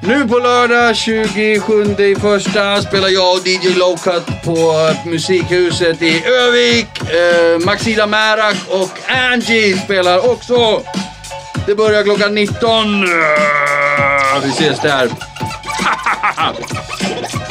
Nu på lördag 27/1 spelar jag och DJ Lowcut på Musikhuset i Övik. Maxida Märak och Angie spelar också. Det börjar klockan 19. Vi ses där.